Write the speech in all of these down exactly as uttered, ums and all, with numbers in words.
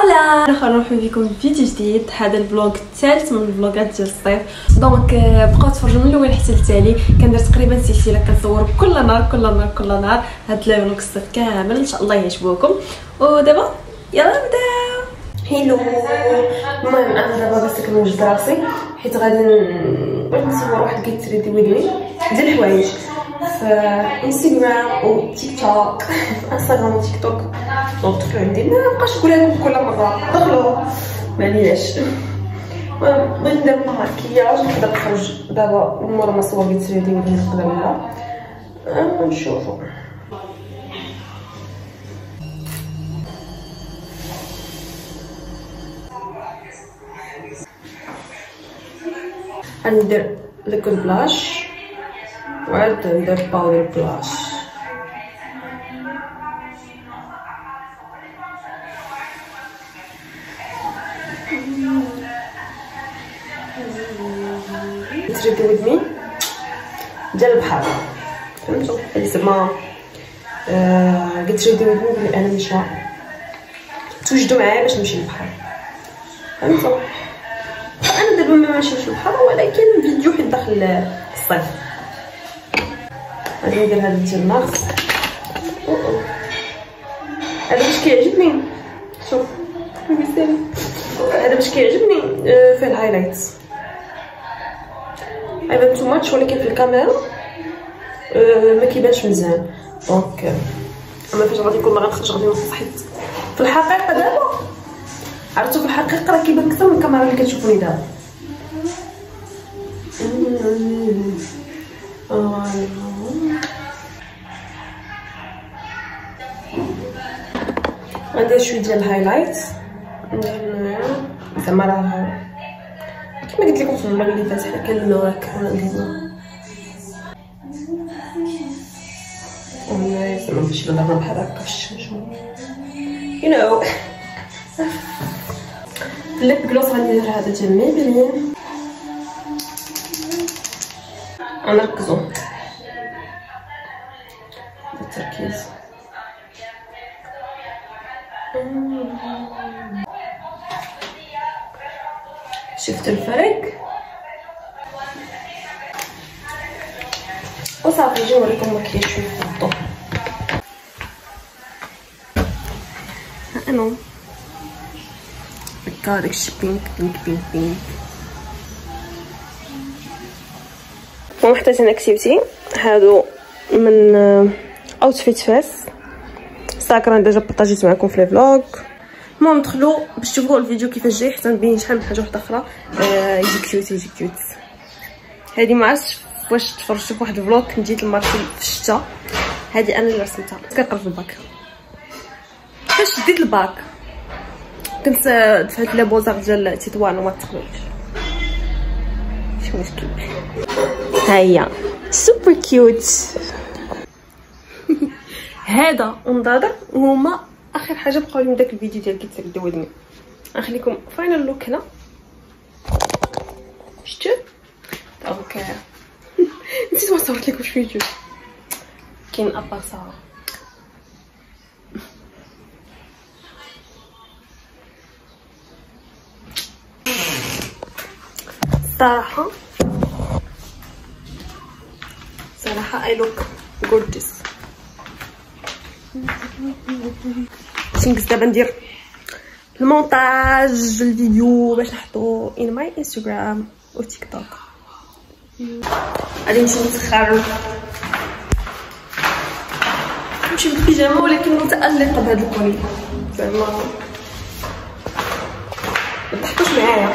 اولا نرحب بكم في فيديو جديد. هذا الفلوغ الثالث من الفلوغات ديال الصيف. دونك بقاو تفرجوا من الاول حتى التالي. كندير تقريبا سلسله كنصور كل نهار كل نهار كل نهار هاد الفلوغ الصيف كامل، ان شاء الله يعجبوكم. ودابا يلا نبداو. هيلو، المهم انا دابا بس كنوجد راسي حيت غادي بغيت نصور واحد كيت ثري دي ويدوي ديال الحوايج في انستغرام و تيك توك. انستغرام و تيك توك دونك عندي ما نبقاش نقولها لكم كل مره دخلوا معليش. المهم بغيت ندير ماركياج نقدر نخرج دابا مورا ما صور كيت ثري دي ويدوي نقدر لا نشوفوا. غندير ليكويد بلاش وعاد ندير باودر بلاش. تريدي ودمي ديال البحر فهمتوا زعما قلت تريدي ودمي بلي انا مش توجدوا معايا باش نمشي للبحر فهمتوا. انا دابا ما ماشيش للبحر ولكن فيديو حيت داخل الصيف. غادي ندير هذا ديال الناقص. هذا باش كيعجبني، شوف هذا باش كيعجبني فيه الهايلايتس. ايبان تو ماتش ولكن في الكاميرا ما كيبانش مزيان. دونك اما فاش غادي كل مره نخرج غادي نوصف حيت في الحقيقه دابا عرفتو في الحقيقه راه كيبان اكثر من الكاميرا اللي كتشوفوني دابا. غندير شويه ديال الهايلايت زعما راه كما قلت لكم في المره اللي فاتت حنا كنلونو هكا نديرو والله زعما باش نهضر بحال هكا في الشمس يو نو. الليب جلوس غندير هذا ديال ميبلين غنركزو بالتركيز. شفت الفرق وصافي. نجي نوريكم مكياج شويه في الضو. انا هكا داكشي بينك بينك بينك بينك. وحتى هنا كتبتي هادو من اوتفيت فاس انستغرام ديجا بارطاجيت معكم في لي فلوغ. المهم دخلوا باش تشوفوا الفيديو كيفاش جاي حتى نبين شحال من حاجه واحده اخرى. آه يجي كيوت يجي كيوت. هذه ما عرفتش واش تفرجتوا في واحد الفلوغ كنت جيت الماركه في الشتا. هذه انا اللي رسمتها كنقرب الباك. فاش شديت الباك كنت دفعت لي بوزار ديال تطوان وما تخلوش شي مشكل. ها هي سوبر كيوت. هذا ونضاضر هما اخر حاجه بقاو لي من داك الفيديو ديال كيت ثري دي ودمي. غنخليكم فاينل لوك هنا شتو دونك نسيت ما صورت لكم فيديو كاين ابار صاحبي. صراحه صراحه اي لوك غورجيس. نقص دابا ندير المونتاج الفيديو باش نحطو ان ماي انستغرام و تيك توك. غادي نمشي نسخر نمشي بالبيجامه ولكن متالقه بهاد الكولي زعما ما تحطوش معايا.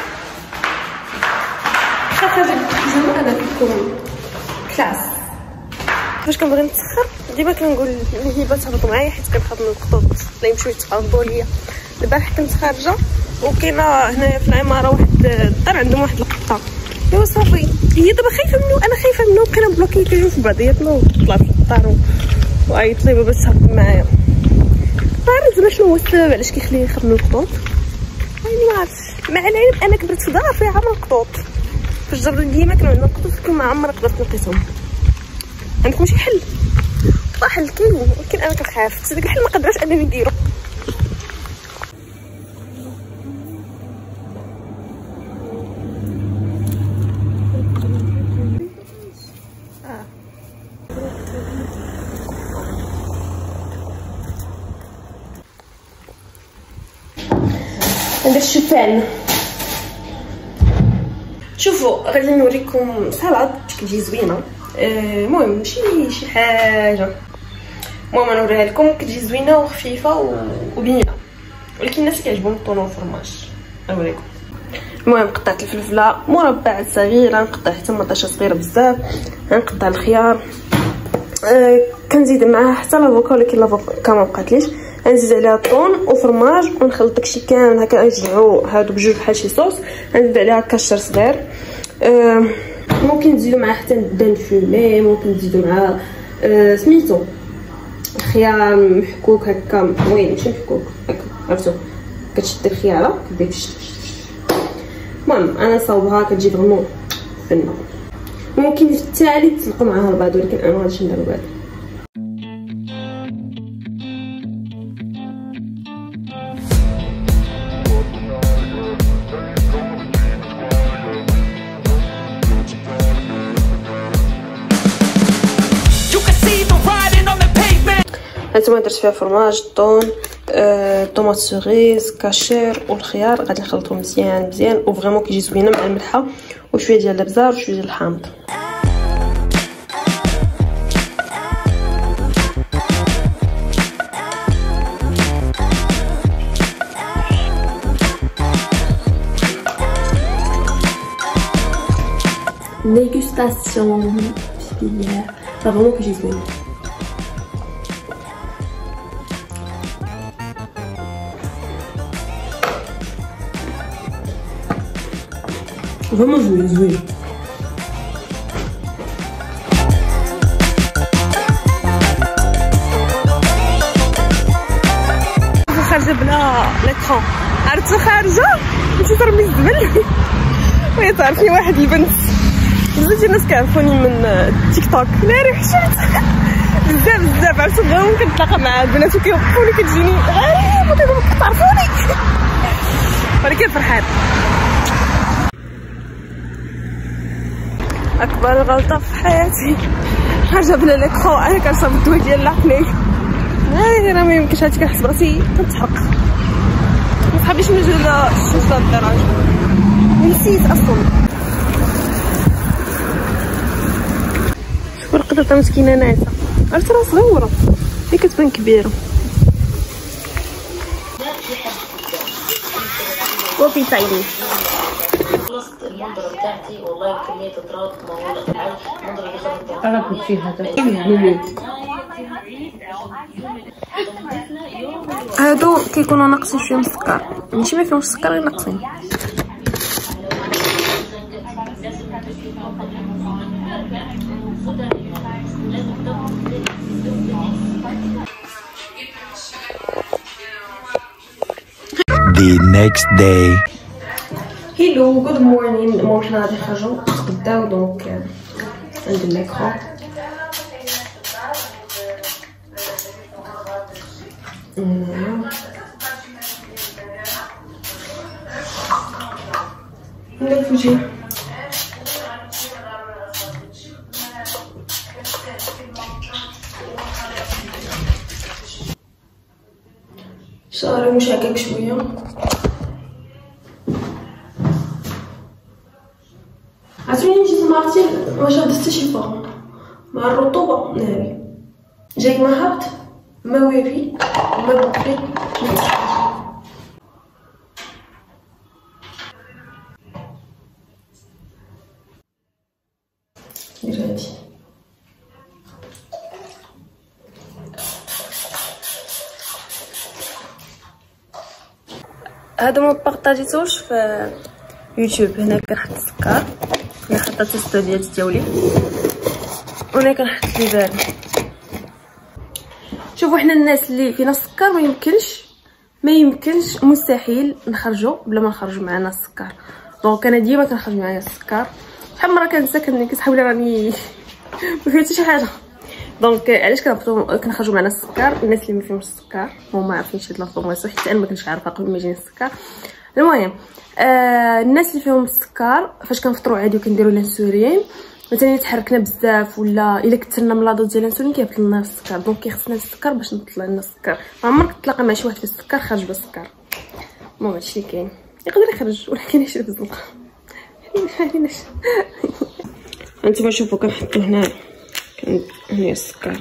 خاطر البيجامه انا كنكون كلاس. فاش كنبغي نتسخر ديما كنقول لهبه تهبطوا معايا حيت كنخاف من الخطوط اللي يمشيو يتعرضوا ليا. البارح كنت خارجه وكاينه هنايا في العماره واحد الدار عندهم واحد القطه ايوا صافي هي دابا خايفه منه انا خايفه منه كنا بلوكيتو في بعضياتنا وطلعت للدار وعيطت لي باش تهبط معايا. ما عرفت زعما شنو هو السبب علاش كيخليني نخاف من الخطوط. يعني ما عرفتش مع العلم انا كبرت في دار فيها عامر الخطوط في الجردة ديما كانوا عندنا الخطوط كون ما عمرك قدرت نلقيتهم. عندكم شي حل؟ حل كاين ولكن انا كنخاف حتى داك الحل ما قدرتش انني نديرو. ندير الشوفان. شوفوا غادي نوريكم سلطه كتجي زوينه. المهم آه ماشي شي حاجه، المهم نوريها لكم. كتجي زوينه وخفيفه وبنينه، ولكن الناس كيعجبهم الطون والفرماج. نوريكم. المهم قطعت الفلفله مربعات صغيره، نقطع حتى مطاشه صغيره بزاف، نقطع الخيار، آه كنزيد معاها حتى لافوكا، ولكن لافوكا ما بقاتليش. غنزيد عليها الطون وفرماج ونخلط داكشي كامل هكا، نجمعو هادو بجوج بحال شي صوص. غنزيد عليها كاشر صغير، آه ممكن تزيدوا معاه حتى دان فومي، ممكن تزيدوا معاه آه سميتو الخيار محكوك هكا، وين ماشي محكوك هكا، عرفتو كتشدي الخياره كدير تشد. المهم انا صاوبها كتجي فريمون فنه. ممكن في التالي تسلقوا معاها البيض، ولكن انا مغاديش ندير البيض. هانتوما درت فيها فرماج، طون، آه، طوماط سوريز، كاشير والخيار. غادي نخلطهم مزيان مزيان وفريمون كيجي زوينه مع الملحه وشويه ديال الابزار وشويه ديال الحامض. ديغوستاسيون بسم فريمون كيجي زوين. Vraiment jouer, jouer. خارجه بلا ليكرون، عرفتو خارجه مشيت نرمي الزبل وهي تعرفني واحد البنت. بزاف ديال الناس كيعرفوني من التيك توك، ناري حشمت بزاف بزاف. عرفتو غير كنتلاقى مع البنات وكيوقفوني كتجيني غريبه كيقولوا كتعرفوني، ولكن فرحان. اكبر غلطه في حياتي حاجه بلا ليكرون، انا كنصاوب الدواء ديال العقلي. هاي راه ما يمكنش، هادشي كنحس براسي كنتحرق. ما صحابيش نجي للشمس الدراج، نسيت اصلا. شوفوا القطه مسكينه ناعسه، عرفت راه صغيره ملي كتبان كبيره. وفي تايني خلصت المنظره بتاعتي والله كميه اطراف موجوده في المنظره اللي خدتها انا كنت فيها يعني. هادو كيكونوا ناقصين شويه من السكر، ماشي ما فيهمش السكر غير ناقصين. The next day. هيلو جود مورنين. المهم حنا غادي نخرجو نتغداو، دونك عند الميكرو. ندير فوجي شعري مش هكاك شويه. عرفتوني جيت المارتين ما شادت حتى شي فورم مع الرطوبه ناري، جاي ما هبط ما ويري ما بقي. دير هادي هادو ما بارطاجيتوش في يوتيوب. هنا كنحط السكر، انا حطيت الستوديات ديالي، وهنا كنحط لي بارد. شوفوا حنا الناس اللي فينا السكر ما يمكنش ما يمكنش مستحيل نخرجوا بلا ما نخرجوا معنا السكر. دونك انا ديما كنخرج معايا السكر. شحال من مره كنسى كنحاول راني ما فيها حتى شي حاجه. دونك علاش كنهبطوا كنخرجوا معنا السكر؟ الناس اللي ما فيهمش السكر هما عارفين هاد لافورماسيون، حتى انا ما كنتش عارفه قبل ما يجيني السكر. المهم آه الناس اللي فيهم السكر فاش كنفطروا عادي وكنديروا الانسولين، مثلا تحركنا بزاف ولا الا كثرنا من لاطو ديال الانسولين كيهبط لنا السكر. دونك كيخصنا السكر باش نطلع لنا السكر. ما عمرك تلاقى مع شي واحد في السكر خارج بالسكر. المهم هادشي اللي كاين. يقدر يخرج ولكن يشرب الزنقه ما عليناش. هانتوما شوفوا كنحطو هنا هنا السكر.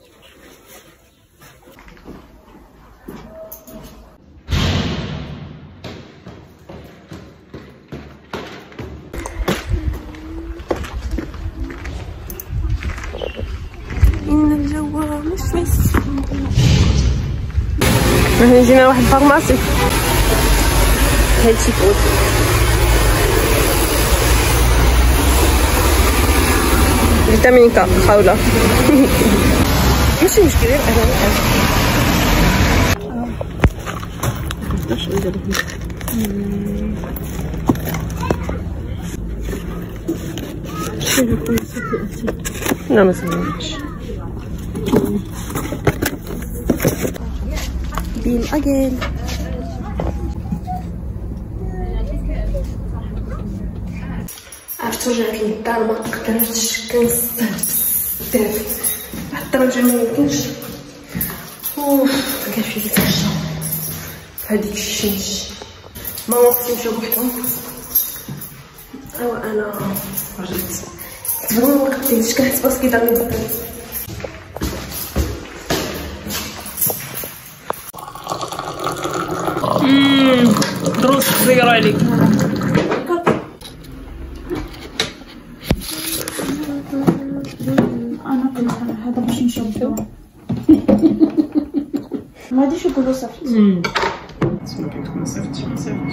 إن الجو مشمس. هنا جينا واحد الفارماسي هادشي فوت. فيتامين ك خاوله ماشي مشكل. انا نقدرش ندير لا ما سمعتش بين اجين. عرفتو جات للدار ما قدرتش كنستهبل بزاف حتى الدرجه ما يمكنش. اوف كان في الشتا هذيك الشمس ما وقفت نمشيو بوحدهم. ايوا انا خرجت تبغي ما وقفتيش كنحس براسي كيضرني البرد. امم دروس صغيره عليك. انا كنت هذا باش نشوفو ما غاديش يقولوا صافي. امم سما كنت ما صيفطش ما صيفطش.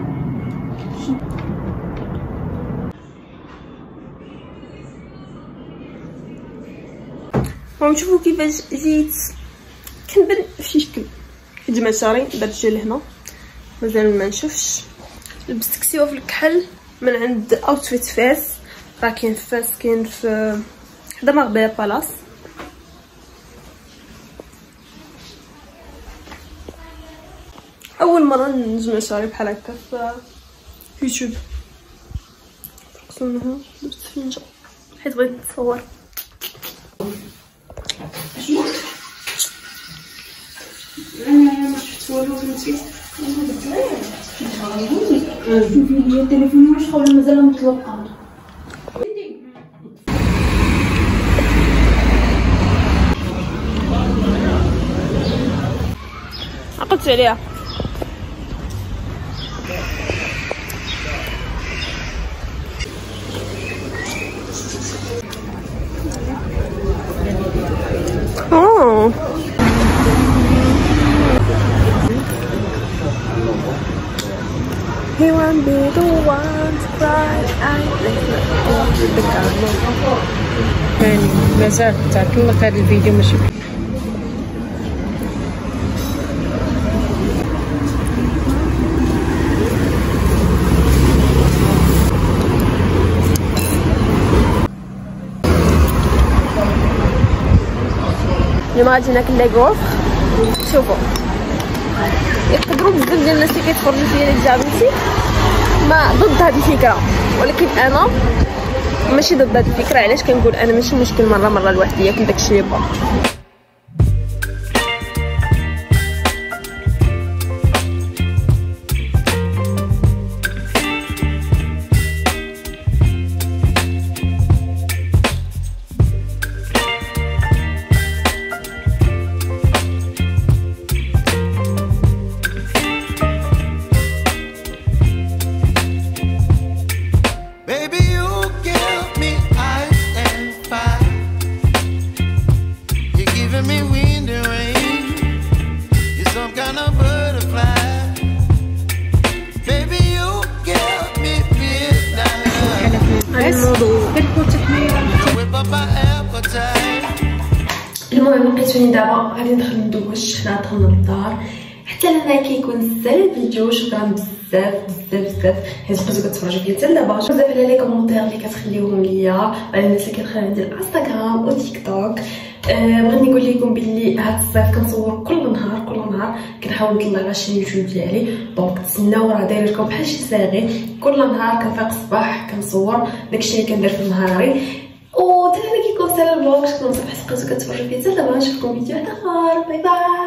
المهم شوفوا كيفاش جيت كنبان فشي شكل. حيت ما شاري درت جل هنا مازال ما نشوفش. لبست كسيوه في الكحل من عند اوتفيت فاس. راه كاين فاس كاين في حدا مغبيه بالاس. اول مره نجمع شعري بحال هكا في يوتيوب. تقصونها لبست فنجان حيت بغيت نتصور. انا ما شفت والو فهمتي. شوفي لي التليفون واش خوله مازال مطلقه. عقدت عليها. اوه He won't be the one to cry. I think يعني مازال تعطلق هذا الفيديو ماشي اليوم غادي ناكل لاكوف. شوفوا يقدروا بزاف ديال الناس اللي كيتفرجوا فيا اللي جابتي ما ضد هذه الفكره، ولكن انا ماشي ضد هذه الفكره. علاش كنقول انا ماشي مشكل مره مره الواحد ياكل داكشي اللي بغا. المهم لقيتوني دابا غادي ندخل ندوش. حنا دخلنا للدار حتى لهنا كيكون سال الفيديو. شكرا بزاف بزاف بزاف حيت بقيتو كتفرجوا فيا حتى لدابا. بزاف على لي كومونتير اللي كتخليوهم ليا على الناس اللي كتخلي عندي الانستغرام وتيك توك. أه بغيت نقول لكم بلي هاد الصيف كنصور كل نهار كل نهار كنحاول نطلع على شي يوتيوب ديالي. دونك تسناو راه داير لكم بحال شي صاغي. كل نهار كنفيق الصباح كنصور داكشي اللي كندير في نهاري. و حتى انا كيكون سالا الفلوغ. شكرا بزاف حيت بقيتو كتفرجوا فيا حتى دابا. نشوفكم فيديو اخر. باي باي.